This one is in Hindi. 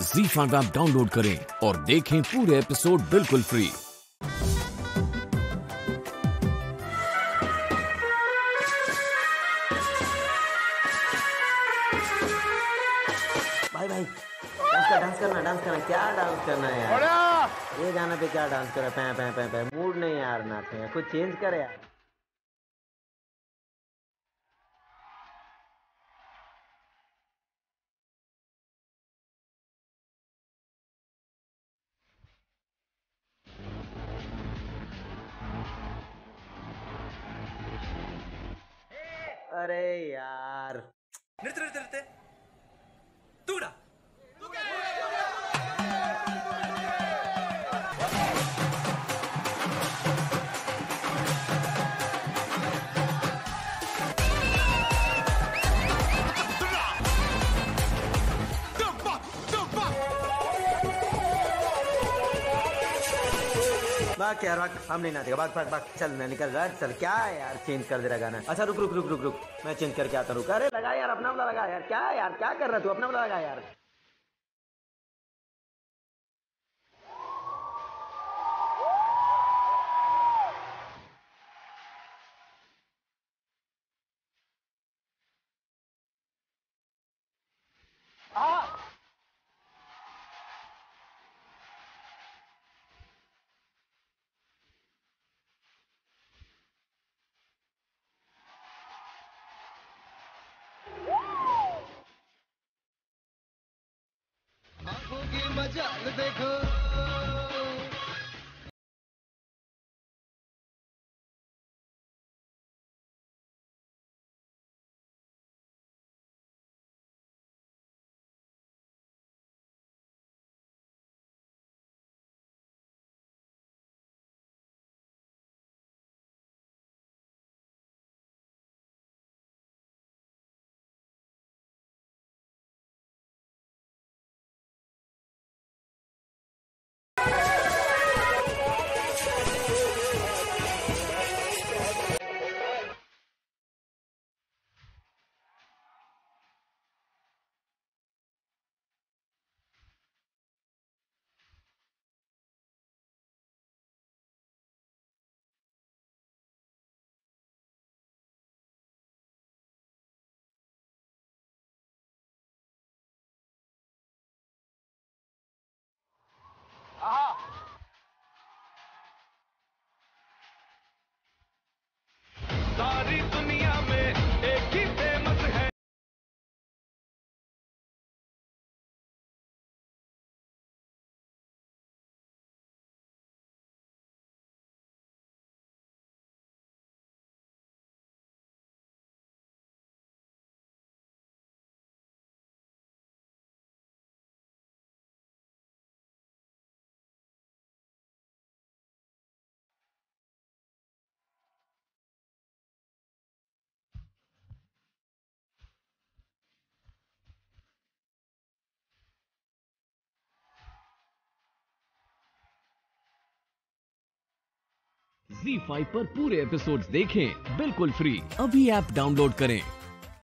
ZEE5 ऐप डाउनलोड करें और देखें पूरे एपिसोड बिल्कुल फ्री। भाई डांस करना क्या डांस करना है यार। ये गाना पे क्या डांस कर रहा है? पै मूड नहीं यार नाचने का, कुछ चेंज करे यार। अरे यार निर्ते तूड़ा भाग यार भाग, हम नहीं नाचेगा। भाग चल, मैं निकल रहा है। चल क्या है यार, चेंज कर दे रहा गाना। अच्छा रुक, मैं चेंज करके आता। रुक, अरे लगा यार अपना वाला लगा यार। क्या है यार, क्या कर रहा तू? अपना वाला लगा यार। आंखों की मजाल देखो। सारी दुनिया में एक ही फेमस है। ZEE5 पर पूरे एपिसोड्स देखें बिल्कुल फ्री। अभी ऐप डाउनलोड करें।